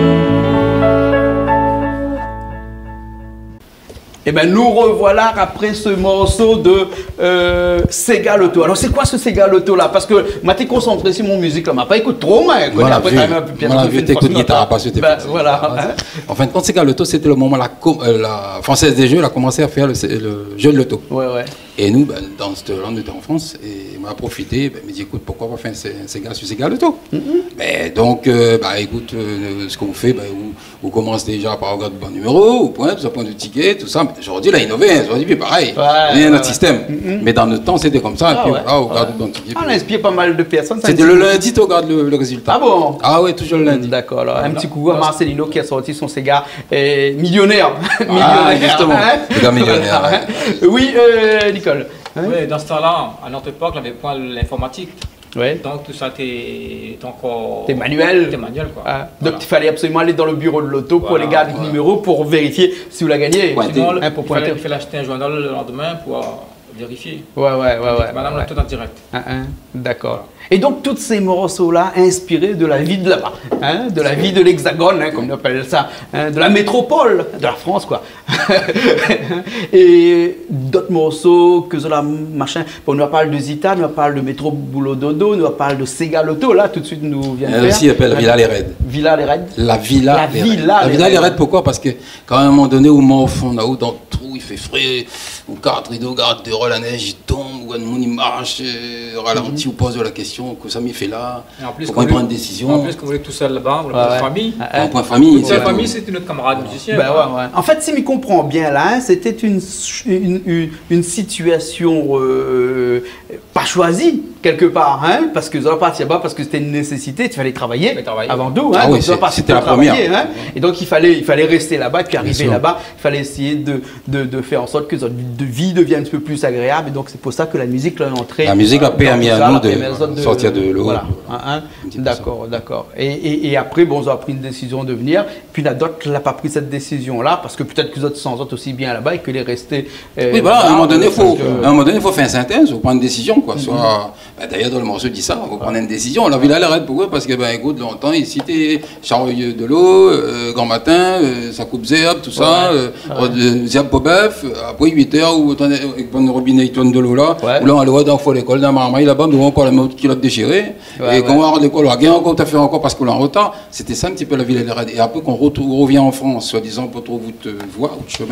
Eh bien, nous revoilà après ce morceau de euh, Sega Loto. Alors, c'est quoi ce Sega Loto là? Parce que moi, t'es concentré sur mon musique là, m'a pas écoute trop, mais Voilà, après, vu, t'as même bien voilà, vu t'écoutes guitare, pas sur tes ben, fils. voilà. Hein? En fin de compte, Sega Loto, c'était le moment où la, euh, la Française des Jeux elle a commencé à faire le, le jeu de loto. Ouais, ouais. Et nous, ben, dans ce temps, on était en France, et on a profité, ben, me dit écoute, pourquoi on va faire un Sega sur Sega Loto? Mm -hmm. Ben, donc, euh, ben, écoute, euh, ce qu'on fait, ben, on, on commence déjà par regarder le bon numéro, au point, tout ça, point de ticket, tout ça. Aujourd'hui, là, innové, aujourd'hui, puis pareil, ouais, il y a ouais, notre ouais. système. Mm -hmm. Mais dans notre temps, c'était comme ça, Ah, et puis ouais. voilà, on regarde ouais. le bon ticket. On inspire pas mal de personnes. C'était le lundi, tu regardes le, le résultat. Ah bon? Ah oui, toujours le lundi. D'accord, alors un petit coucou à Marcelino qui a sorti son Sega euh, millionnaire. Ah, justement, hein? Sega millionnaire. Ouais. Oui, euh, Nicole. Hein? Oui, dans ce temps-là, à notre époque, on n'avait pas l'informatique. Ouais. Donc tout ça était encore. T'es manuel. T'es manuel quoi. Ah. Voilà. Donc il fallait absolument aller dans le bureau de l'auto pour Voilà, les garder le voilà. numéro pour vérifier si vous l'avez gagné. Ouais, Sinon, hein, pour il, pointer. fallait, il fallait acheter un journal le lendemain pour euh, vérifier. Ouais, ouais, ouais, ouais. Madame, ouais. on est tout en direct. Ah, hein, d'accord. Et donc, tous ces morceaux-là inspirés de la vie de là-bas, hein, de la vie de l'Hexagone, hein, comme on appelle ça, hein, de la métropole, de la France, quoi. Et d'autres morceaux que cela, machin. Bon, on nous parle de Zita, on nous parle de Métro Boulot Dodo, on nous parle de Sega Loto, là, tout de suite, nous vient de Elle faire. aussi appelle Villa les Raids. Villa les Raids. La Villa La les Villa Raids. La les Villa les Raids. Raids, pourquoi? Parce que quand à un moment donné, au moment au fond, là-haut, dans le trou, il fait frais, ou garde rideau, garde dehors, la neige, il tombe, ou un monde, il marche, euh, ralentit, ou pose la question, que ça m'y fait là, Et en plus, faut quand qu'on vous- prenne une décision. En plus, quand vous êtes tout seul là-bas, on Ouais, a pas ouais. de famille. Ah, hein. En point famille. Toute c'est la tout. famille, c'est notre camarade musicien. Ben ouais, ouais. En fait, si je comprends bien là, hein, c'était une, une, une, une situation euh, pas choisie quelque part, hein, parce que ça partir là-bas parce que c'était une nécessité, il fallait travailler, fallait travailler. avant tout. Hein, Ah donc oui, ça c'est- partir c'était pour la première. travailler, hein. Et donc il fallait, il fallait rester là-bas, puis arriver sûr. là-bas, il fallait essayer de, de, de faire en sorte que notre de vie devienne un petit peu plus agréable. Et donc c'est pour ça que la musique l'a entrée. La musique a permis dans à ça, nous la de permis aux autres sortir de l'eau. Voilà. Hein, hein. Un petit peu D'accord, d'accord. Et, et, et après, bon, on a pris une décision de venir. Puis la d'autres n'a pas pris cette décision-là parce que peut-être que les autres s'en sortent aussi bien là-bas et que les restés. euh, Oui, voilà, à un là, moment donné, il faut, parce que- à un moment donné, faut faire une synthèse, il faut prendre une décision, quoi. Soit, ben, d'ailleurs, dans le morceau dit ça, il faut prendre une décision. La Villa les Raids, pourquoi? Parce que, ben, écoute, longtemps, ici, t'es charrier de l'eau, euh, grand matin, euh, ça coupe zéab, tout ça, euh, euh, zéab pour bœuf, après huit heures, où on avec un robinet, il tourne de l'eau là, Ouais. où là, on le voit dans le l'école, dans la marmaille, là-bas, nous, encore la mode qui l'a déchiré, Ouais, et quand ouais. on va à l'école, on a gagné encore, t'as fait encore parce qu'on est en retard. C'était ça un petit peu la Villa les Raids. Et après qu'on retourne- revient en France, soi-disant, pour trouver votre voie, votre chemin,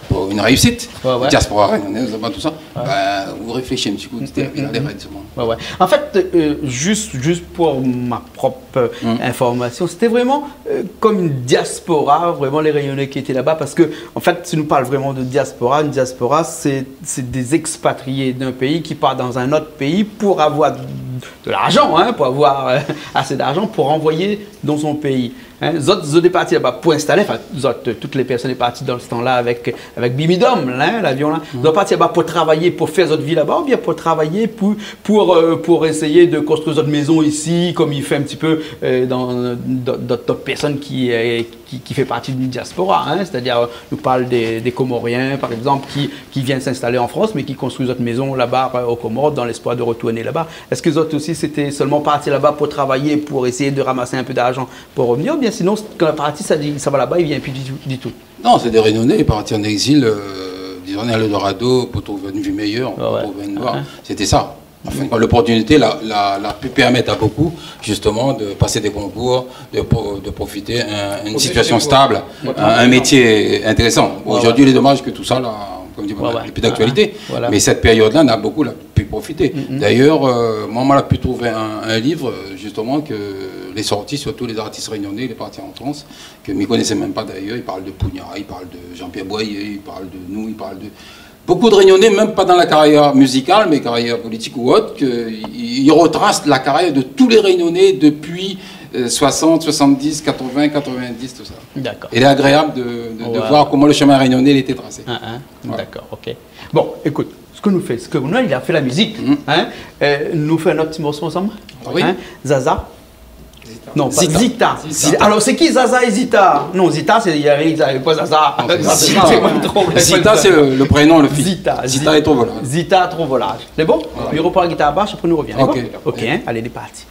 pour une réussite. Ouais, ouais. Diaspora réunionnaise, tout ça. Ouais. Ben, vous réfléchissez un petit coup, c'était mm -hmm. les règles. Ouais, ouais. En fait, euh, juste, juste pour ma propre mm. information, c'était vraiment euh, comme une diaspora, vraiment les Réunionnais qui étaient là-bas, parce que, en fait, si nous parlons vraiment de diaspora, une diaspora, c'est des expatriés d'un pays qui partent dans un autre pays pour avoir de l'argent, hein, pour avoir euh, assez d'argent pour envoyer dans son pays. Hein. Les autres, ils sont partis là-bas pour installer, enfin, autres, toutes les personnes sont parties dans ce temps-là avec, avec Bimidom, hein, l'avion là. Ils sont partis là-bas pour travailler, pour faire notre vie là-bas, ou bien pour travailler, pour, pour, euh, pour essayer de construire notre maison ici, comme il fait un petit peu euh, dans d'autres personnes qui, euh, qui, qui fait partie d'une diaspora. Hein. C'est-à-dire, euh, nous parle des, des Comoriens, par exemple, qui, qui viennent s'installer en France, mais qui construisent notre maison là-bas euh, aux Comores, dans l'espoir de retourner là-bas. Est-ce que les autres aussi, c'était seulement partis là-bas pour travailler, pour essayer de ramasser un peu d'argent pour revenir, ou bien sinon, quand la partie, ça, dit, ça va là-bas, il vient plus du tout, du tout. Non, c'est des Réunionnais partis en exil, euh, disons, à l'Eldorado pour trouver une vie meilleure, pour ouais. trouver une voie. Ouais. C'était ça. Enfin, quand l'opportunité l'a, l'a, l'a pu permettre à beaucoup, justement, de passer des concours, de, de profiter d'une situation stable, un, un métier intéressant. Bon, ouais, aujourd'hui, ouais. il est dommage que tout ça, là, comme dit, ouais, il n'y ouais. a plus d'actualité. Ouais, voilà. Mais cette période-là, on a beaucoup là, pu profiter. Mm-hmm. D'ailleurs, euh, moi, on a pu trouver un, un livre, justement, que les sorties, surtout les artistes réunionnais, les partis en France, que je ne connaissais même pas d'ailleurs. Ils parlent de Pougnard, ils parlent de Jean-Pierre Boyer, ils parlent de nous, ils parlent de... Beaucoup de Réunionnais, même pas dans la carrière musicale, mais carrière politique ou autre, qu'ils retracent la carrière de tous les Réunionnais depuis euh, soixante, soixante-dix, quatre-vingts, quatre-vingt-dix, tout ça. D'accord. Il est agréable de, de, ouais. de voir comment le chemin réunionnais était tracé. Ah, ah. Ouais. D'accord, ok. Bon, écoute, ce que nous fait, ce que nous, il a fait la musique, mm-hmm. hein, euh, nous fait un autre petit morceau ensemble. Oui. Hein? Zaza. Zita. Non, pas Zita. Zita. Zita. Alors, c'est qui Zaza et Zita? Non, Zita, c'est il y avait pas Zaza. Non, c'est Zita, Zita, Zita c'est le, le prénom, le fils. Zita. Zita est trop volage. Zita, trop volage. C'est bon? Ouais. Il reprend la guitare basse, après nous revient. Ok. Bon ok, hein? Allez, il est parti.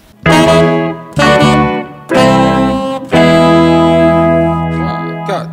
quatre.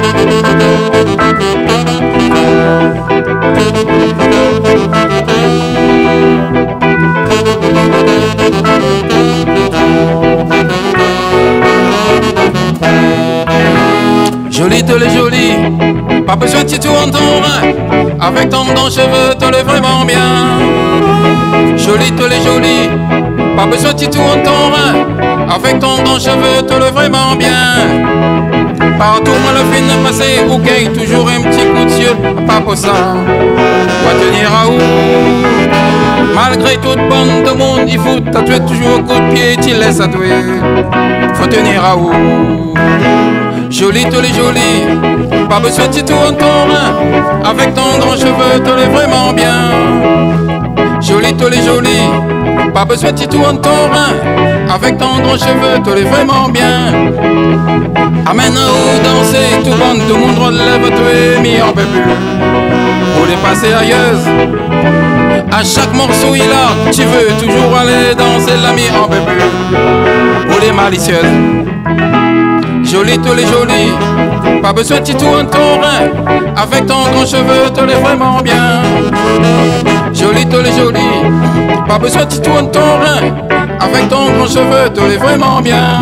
Jolie, te les jolie, pas besoin de titou en ton rein. Avec ton dans cheveux, te l'es vraiment bien. Jolie, te les jolie, pas besoin de titou en ton rein. Avec ton dans cheveux, te l'es vraiment bien. Partout, moi le film de passer, ok, toujours un petit coup de cieux, pas pour ça. Doit tenir à où? Malgré toute bande de monde, il faut tatouer toujours au coup de pied, tu laisses tatouer. Faut tenir à où? Jolie, tous les jolis, pas besoin de titou en ton rein. Avec ton grand cheveu, te l'es vraiment bien. Jolie, tous les jolis, pas besoin de titou en ton rein. Avec ton grand cheveu, te l'es vraiment bien. Amène-nous danser, tout le monde, tout le monde relève, tu es mis en peu plus. Pour les passer ailleurs, à chaque morceau il a, tu veux toujours aller danser, l'ami en peu plus. Pour les malicieuses, jolie, tous les jolis, pas besoin de titou en ton rein. Avec ton grand cheveu, te l'es vraiment bien. Jolie, tous les jolis, pas besoin de titou en ton rein. Avec ton grand cheveu, te l'es vraiment bien.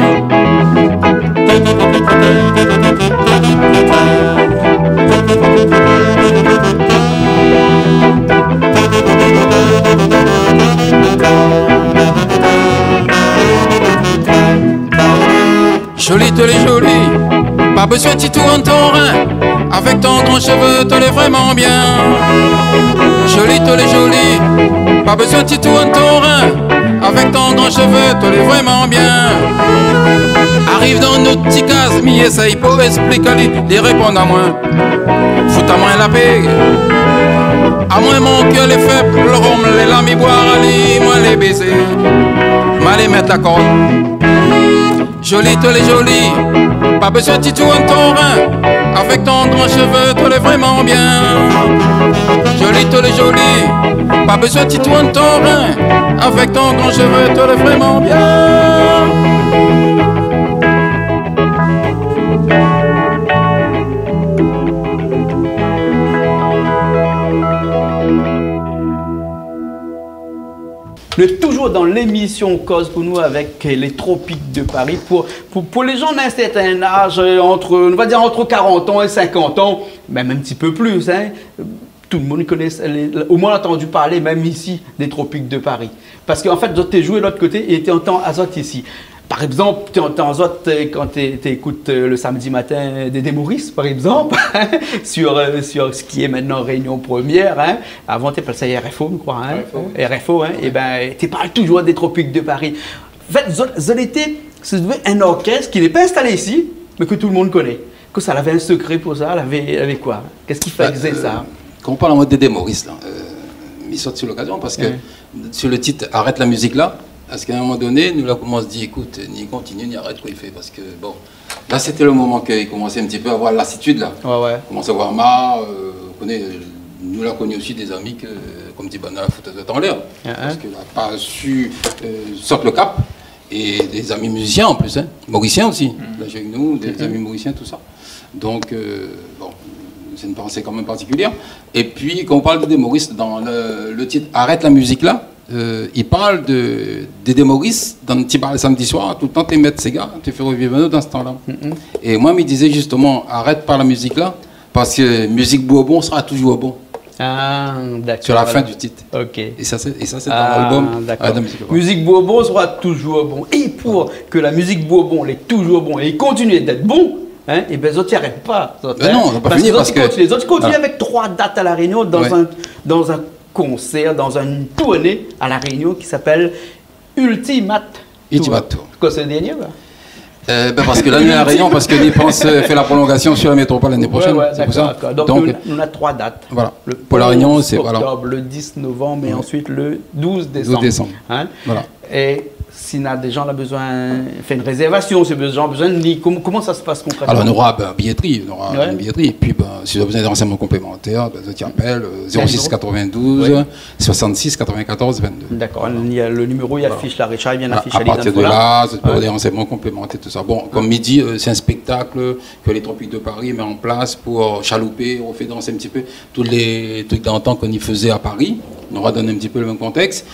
Jolie, te l'es jolie, pas besoin de titou en ton rein. Avec ton grand cheveu, te l'es vraiment bien. Jolie, te l'es jolie, pas besoin de titou en ton rein. Avec ton grand cheveu, te l'es vraiment bien. Arrive dans notre petite case, mi essaye pour expliquer, les répondre à moi. Fout à moi la paix. À moi mon cœur les faible, le rhum, les lamis boire à lit, moi les baiser. Moi les mettre la corde. Jolie, te l'es jolie, pas besoin de titou en ton rein. Avec ton grand cheveu, te l'es vraiment bien. Jolie, te l'es jolie, pas besoin de titou en ton rein. Avec ton grand cheveu, te l'es vraiment bien. On est toujours dans l'émission Cause pour nous avec les Tropiques de Paris. Pour, pour, pour les gens d'un certain âge, entre, on va dire entre quarante ans et cinquante ans, même un petit peu plus, hein, tout le monde connaît, les, au moins entendu parler, même ici, des Tropiques de Paris. Parce qu'en fait, tu es joué de l'autre côté et tu entends Azote ici. Par exemple, tu entends Azote quand tu écoutes le samedi matin Dédé Maurice, par exemple, sur, sur ce qui est maintenant Réunion Première. Hein. Avant, tu appelles ça R F O, je crois. Hein. R F O, R F O hein. Et ben, tu parles toujours des Tropiques de Paris. En fait, Azote était un orchestre qui n'est pas installé ici, mais que tout le monde connaît. Que ça avait un secret pour ça, elle avait, elle avait quoi? Qu'est-ce qui faisait euh, ça? Quand on parle en mode Dédé Maurice, là, euh, il saute sur l'occasion parce que ouais. sur le titre Arrête la musique là, parce qu'à un moment donné, nous là, on se dit écoute, ni continue, ni arrête quoi il fait. Parce que bon, là c'était le moment qu'il commençait un petit peu à avoir lassitude là. Ouais, ouais. Il commençait à avoir marre. Euh, on connaît, nous là, connu aussi des amis que, comme dit Bana, la fouteuse en l'air. Uh -huh. Parce qu'il n'a pas su euh, sortir le cap. Et des amis musiciens en plus, hein. Mauriciens aussi. Mm. Là j'ai avec nous, des mm. amis mauriciens, tout ça. Donc, euh, bon, c'est une pensée quand même particulière. Et puis, quand on parle de Dédé Maurice, dans le, le titre Arrête la musique là, euh, il parle de Dédé Maurice dans le petit bar le samedi soir, tout le temps tu mettre ces gars, tu fais revivre nous dans ce temps-là. Mm -hmm. Et moi, il me disait justement, arrête par la musique là, parce que musique Bourbon sera toujours bon. Ah, d'accord. Sur la voilà. fin du titre. Ok. Et ça, c'est ah, dans l'album. D'accord. Musique, musique Bourbon sera toujours bon. Et pour que la musique Bourbon est toujours bon et continue d'être bon, hein, et ben les autres n'y arrêtent pas. Autres, ben hein, non, on va pas parce finir que parce que... Les autres continuent ah. avec trois dates à La Réunion dans, ouais. un, dans un concert, dans une tournée à La Réunion qui s'appelle Ultimate Tour. Ultimate Tour. Quoi, c'est le dernier bah Euh, ben parce que l'année à Réunion, parce que l'I P A S fait la prolongation sur la métropole l'année prochaine. Ouais, ouais, c'est pour ça. Donc, Donc nous, on a trois dates. Voilà. Le pour la Réunion, c'est voilà. le dix novembre et ouais. ensuite le douze décembre. douze décembre. Hein? Voilà. Et si des gens ont besoin, fait une réservation, si des gens ont besoin de lit, comment, comment ça se passe concrètement? Alors on aura ben, billetterie, on aura ouais. une billetterie. Et puis ben, si vous avez besoin de renseignements complémentaires, ben, tu appelles zéro six quatre-vingt-douze ouais. soixante-six quatre-vingt-quatorze vingt-deux. D'accord. Voilà. Il y a le numéro, il affiche voilà. la Richard, il vient afficher à partir de là, vous avez ouais. des renseignements complémentaires, tout ça. Bon, comme midi, euh, c'est un spectacle que les Tropiques de Paris met en place pour chalouper, on fait danser un petit peu tous les trucs d'antan qu'on y faisait à Paris. On aura donné un petit peu le même contexte.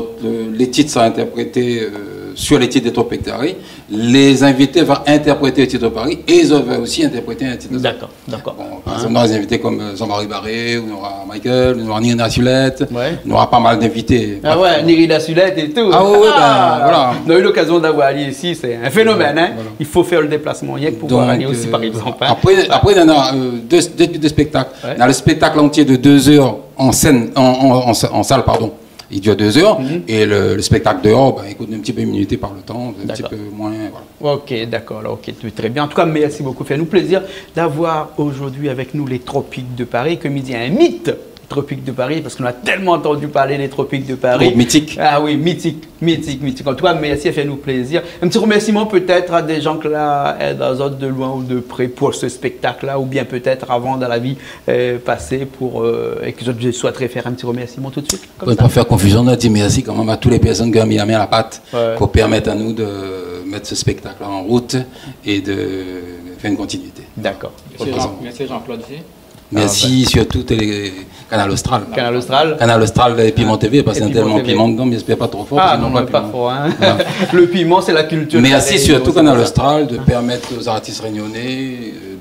Les titres sont interprétés euh, sur les titres des Tropiques de Paris. Les invités vont interpréter les titres de Paris et ils vont aussi interpréter un titre de Paris. D'accord, d'accord. Bon, par exemple, on aura des invités comme Jean-Marie Barré, on aura Michael, on aura Nirina Sulette, ouais. on aura pas mal d'invités. Ah ouais, Nirina Sulette et tout. Ah ouais, ah, ben, voilà. On a eu l'occasion d'avoir Ali ici, c'est un phénomène. Hein. Voilà. Il faut faire le déplacement, il y a que pour voir Ali aussi, par exemple. Hein. Après, après, on a euh, deux, deux, deux spectacles. Ouais. On a le spectacle entier de deux heures en scène, en, en, en, en salle, pardon. Il dure deux heures. Mm-hmm. Et le, le spectacle dehors, ben, écoute, un petit peu minuté par le temps, un petit peu moins. Voilà. Ok, d'accord, ok, très bien. En tout cas, merci beaucoup. Fait nous plaisir d'avoir aujourd'hui avec nous les Tropiques de Paris, comme il dit, un mythe. Tropiques de Paris, parce qu'on a tellement entendu parler des Tropiques de Paris. Oh, mythique. Ah oui, mythique, mythique, mythique. En tout cas, merci, fait nous plaisir. Un petit remerciement peut-être à des gens que là, dans autres de loin ou de près pour ce spectacle-là, ou bien peut-être avant dans la vie euh, passée pour euh, et que je souhaiterais faire un petit remerciement tout de suite. Pour ne pas faire confusion, on a dit merci quand même à toutes les personnes qui ont mis la main à la pâte ouais. pour permettre à nous de mettre ce spectacle en route et de faire une continuité. D'accord. Merci Jean-Claude. Merci ah, ben. surtout les Canal Austral. Canal Austral. Canal Austral et Piment T V, parce qu'il y a tellement de piment dedans, mais j'espère pas trop fort. Ah non, non pas, pas fort. Hein. Voilà. Le piment, c'est la culture. Merci surtout Canal Austral de permettre aux artistes réunionnais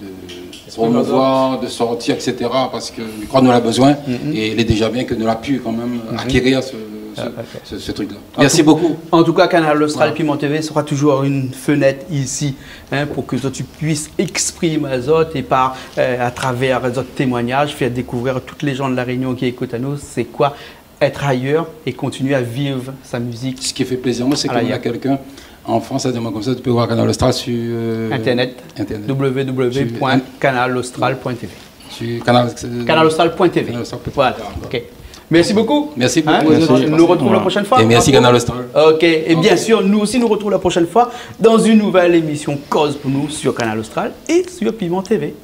de se promouvoir, de sortir, et cetera. Parce que je crois qu'on en a besoin mm-hmm. et il est déjà bien que nous l'a pu quand même mm-hmm. acquérir ce, ce, okay. ce, ce truc-là. Merci tout, beaucoup. En tout cas, Canal Austral voilà. Piment T V sera toujours une fenêtre ici hein, pour que tu puisses exprimer les autres et par, euh, à travers les autres témoignages, faire découvrir à toutes les gens de la Réunion qui écoutent à nous, c'est quoi être ailleurs et continuer à vivre sa musique. Ce qui fait plaisir, moi, c'est qu'il y a quelqu'un en France, à dire comme ça, tu peux voir Canal Austral sur euh, Internet, Internet. w w w point canal austral point t v. Sur canal, canal austral point t v. Voilà, ok. Merci beaucoup. Merci beaucoup. Hein, merci. Nous nous retrouvons la prochaine fois. Et merci Canal Austral. Ok. Et bien sûr, nous aussi nous retrouvons la prochaine fois dans une nouvelle émission Cause pour nous sur Canal Austral et sur Piment T V.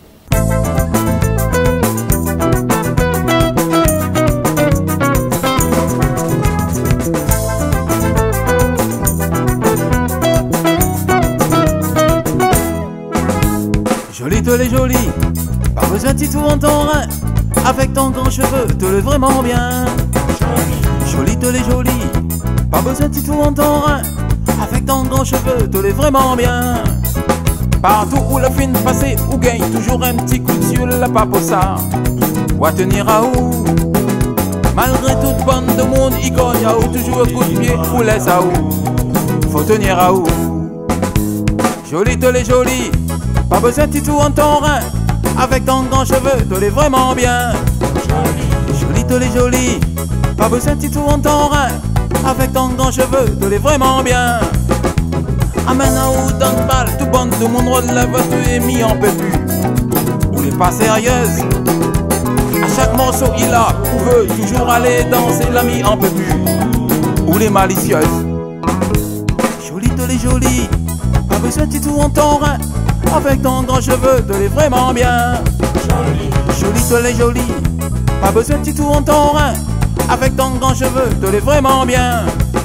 Jolie, te les jolie, pas besoin de tout en ton rein. Avec ton grand cheveu, te le vraiment bien. Jolie, te les jolie, pas besoin de tout en ton rein. Avec ton grand cheveu, te le vraiment bien. Partout où la fin passée, ou gagne toujours un petit coup de sur la paposa. Ou à tenir à où? Malgré toute bande de monde, il gagne à où? Toujours un coup de pied ou laisse à où? Faut tenir à où? Jolie, toi les jolie, pas besoin de titou en ton rein. Avec ton grand cheveux, toi les vraiment bien. Jolie, toi les jolie, pas besoin de titou en ton rein. Avec ton grand cheveux, toi les vraiment bien. Amène à où dans le bal, tout bande de monde relève, tu es mis en peu plus. Ou les pas sérieuse, à chaque morceau il a, ou veut toujours aller danser, l'ami en peu plus. Ou les malicieuses. Jolie, toi les jolie, pas besoin de titou en ton rein. Avec ton grand cheveux, te l'es vraiment bien. Jolie, toi les jolie, pas besoin de titou en ton rein. Avec ton grand cheveux, te l'es vraiment bien.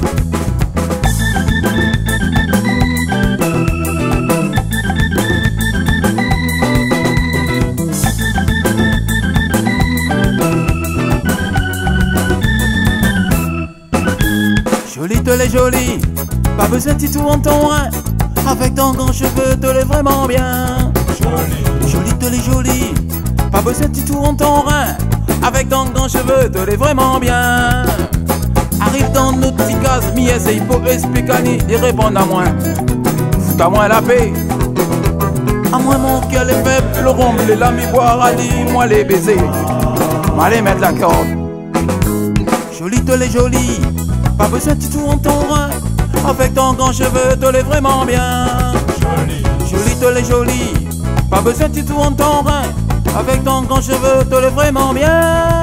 Jolie, toi les jolie, pas besoin de titou en ton rein. Avec ton grand cheveux, te l'es vraiment bien. Jolie, jolie, te l'es jolie, pas besoin de titou en ton rein. Avec ton grand cheveux, te l'es vraiment bien. Arrive dans notre petit case, mi essaye pour expliquer et répondre à moi. Fout à moi la paix. À moi mon cœur est faible, le rhum, les lames, boire à dit, moi les baiser. M'allez mettre la corde. Jolie, te l'es jolie, pas besoin de titou en ton rein. Avec ton grand cheveux, te l'es vraiment bien. Jolie, jolie, te l'es jolie, pas besoin de titou en ton rein. Avec ton grand cheveux, te l'es vraiment bien.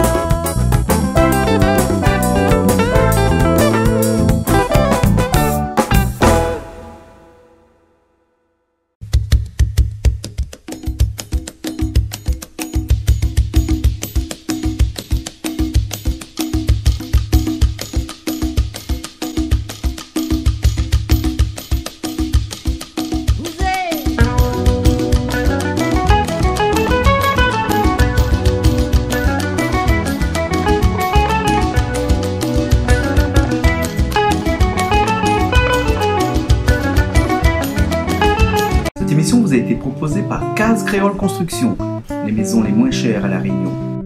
Cette émission vous a été proposée par Case Créole Construction, les maisons les moins chères à La Réunion.